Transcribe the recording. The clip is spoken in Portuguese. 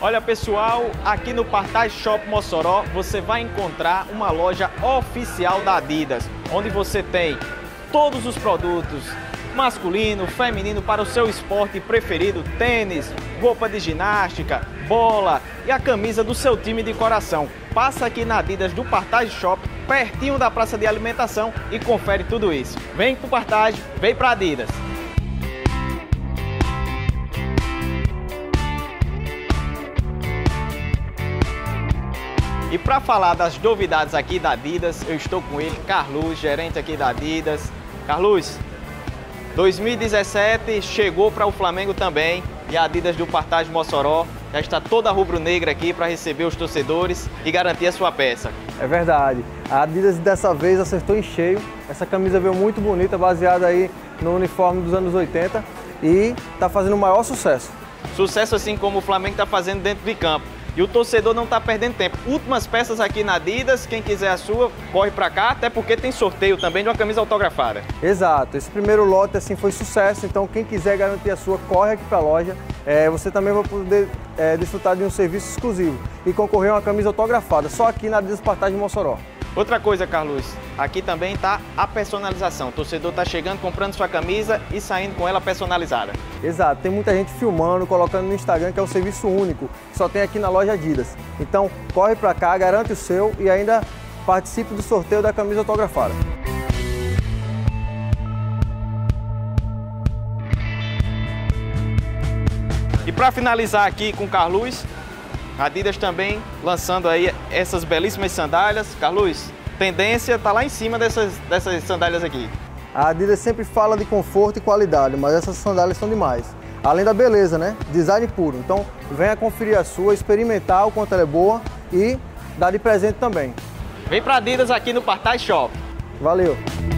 Olha pessoal, aqui no Partage Shop Mossoró você vai encontrar uma loja oficial da Adidas, onde você tem todos os produtos masculino, feminino para o seu esporte preferido, tênis, roupa de ginástica, bola e a camisa do seu time de coração. Passa aqui na Adidas do Partage Shop, pertinho da praça de alimentação e confere tudo isso. Vem pro Partage, vem pra Adidas. E para falar das novidades aqui da Adidas, eu estou com ele, Carlos, gerente aqui da Adidas. Carlos, 2017 chegou para o Flamengo também e a Adidas do Partage Mossoró já está toda rubro-negra aqui para receber os torcedores e garantir a sua peça. É verdade, a Adidas dessa vez acertou em cheio. Essa camisa veio muito bonita, baseada aí no uniforme dos anos 80 e está fazendo o maior sucesso. Sucesso assim como o Flamengo está fazendo dentro de campo. E o torcedor não está perdendo tempo. Últimas peças aqui na Adidas, quem quiser a sua, corre para cá, até porque tem sorteio também de uma camisa autografada. Exato, esse primeiro lote assim foi sucesso, então quem quiser garantir a sua, corre aqui para a loja. Você também vai poder desfrutar de um serviço exclusivo e concorrer a uma camisa autografada, só aqui na Adidas Partage Mossoró. Outra coisa, Carlos, aqui também está a personalização. O torcedor está chegando, comprando sua camisa e saindo com ela personalizada. Exato, tem muita gente filmando, colocando no Instagram, que é um serviço único, que só tem aqui na loja Adidas. Então, corre para cá, garante o seu e ainda participe do sorteio da camisa autografada. E para finalizar aqui com o Carlos, a Adidas também lançando aí essas belíssimas sandálias. Carlos, tendência está lá em cima dessas sandálias aqui. A Adidas sempre fala de conforto e qualidade, mas essas sandálias são demais. Além da beleza, né? Design puro. Então, venha conferir a sua, experimentar o quanto ela é boa e dar de presente também. Vem para a Adidas aqui no Partage Shop. Valeu!